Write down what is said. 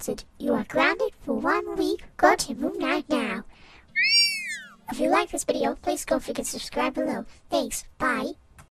cancelled. You are grounded for 1 week. Go to Moon Knight now. If you like this video, please don't forget to subscribe below. Thanks. Bye.